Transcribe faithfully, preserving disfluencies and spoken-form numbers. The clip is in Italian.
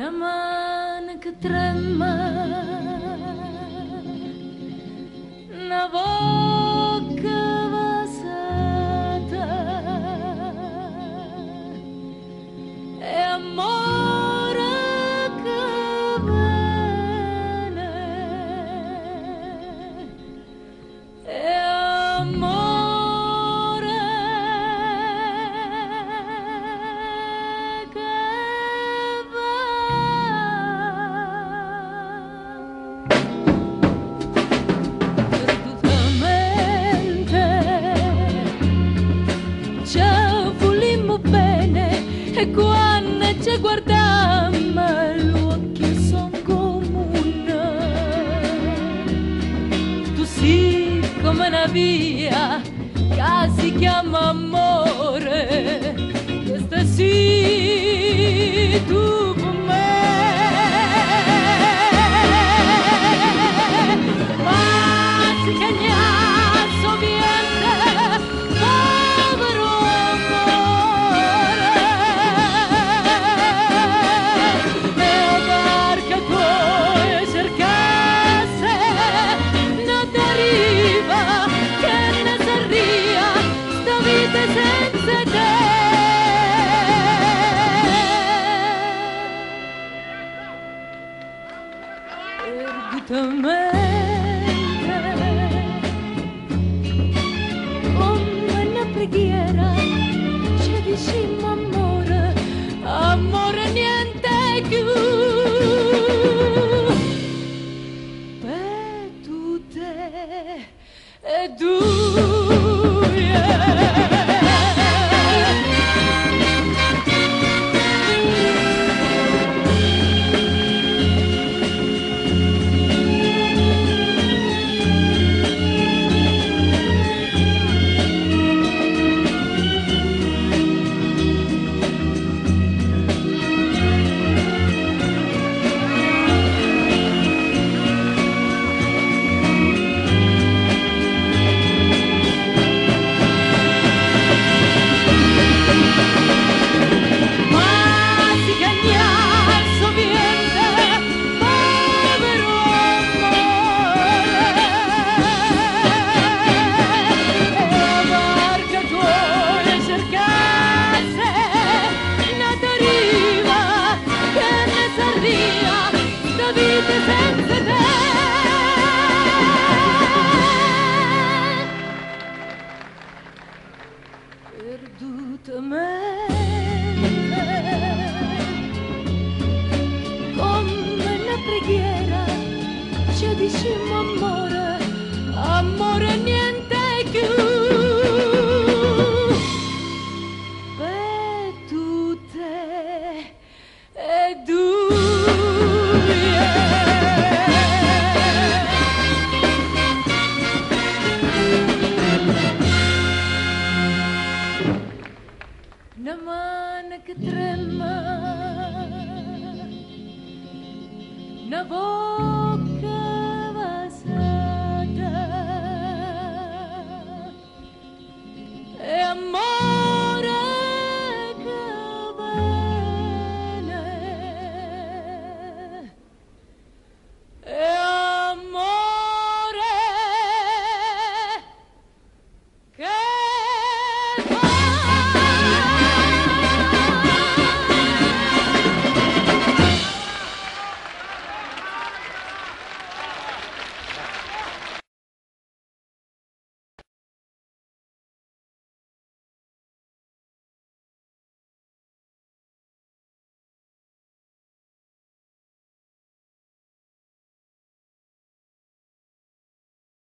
una mano che trema, una bocca vasata e amore che viene, e amore che va. Perdutamente ci volimmo bene e quando ci guardammo gli occhi son comuni. Tu sì come una via che si chiama amore, questa sì tu con me. Ma si cagnasso viente, povero amore, e la barca poi cercasse non arriva che ne sarria sta vita senza te. Perdutamente come una preghiera ci dicimmo amore, amore niente più. Vedute e tu, yeah. Perdutamente come una preghiera ci dicimmo amore, amore niente più. Vedute e tu